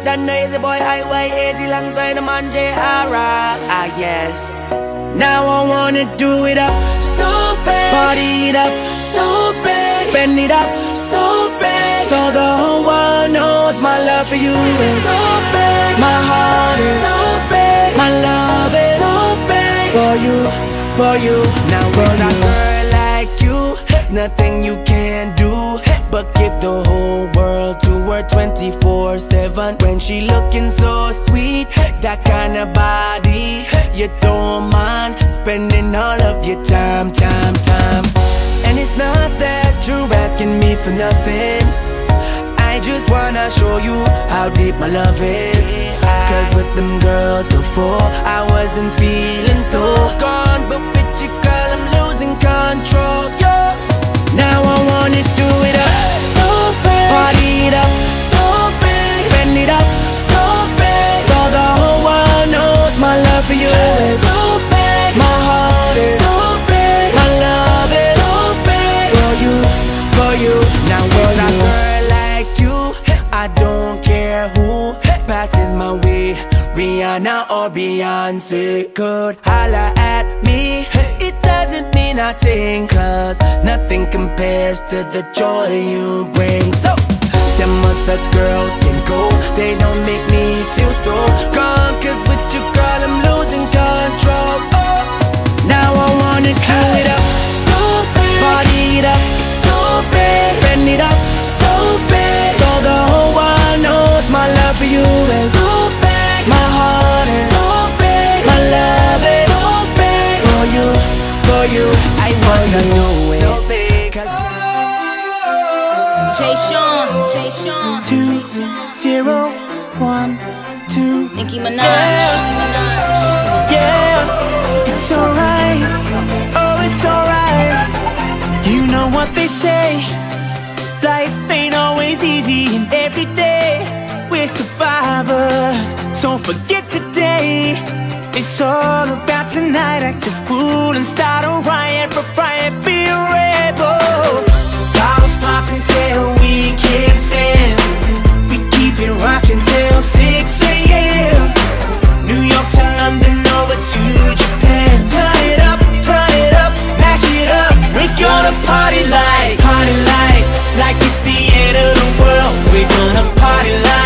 that noisy boy highway 80 alongside the man J.R.A. Ah yes. Now I wanna do it up so bad, party it up so bad, spend it up so bad, so the whole world knows my love for you is so bad. My heart is so bad, my love is so bad for you, for you. Now with a girl like you, nothing you can do but give the whole world to her 24/7. When she looking so sweet, that kind of body, you don't mind spending all of your time. And it's not that you're asking me for nothing, I just wanna show you how deep my love is. Cause with them girls before, I wasn't feeling so gone, but with you girl I'm losing control, yeah. Now I wanna do it up so bad, party it up so bad, spend it up so bad, so the whole world knows my love for you is so bad. My heart is so bad, my love is so bad for you, for you. Now with a girl like you, I don't care who passes my way, Rihanna or Beyonce could holla at me. It doesn't mean nothing, cause nothing compares to the joy you bring. So them other girls can go, they don't make me feel so gone, cause with you girl I'm losing control. Oh, now I wanna do it up so bad, party it up so bad, spend it up so bad, so the whole world knows my love for you is so bad. My heart is so bad, my love is so bad for you, for you. I wanna do it so big, cause Jay Sean 2012 Nicki Minaj. Yeah, it's alright, oh it's alright. You know what they say, life ain't always easy, and every day we're survivors. So forget the day, it's all about tonight. Act a fool and start a riot, be a rebel. Bottles popping till we can't stand, we keep it rocking till 6 a.m. New York to London, over to Japan. Turn it up, mash it up. We're gonna party like it's the end of the world. We're gonna party like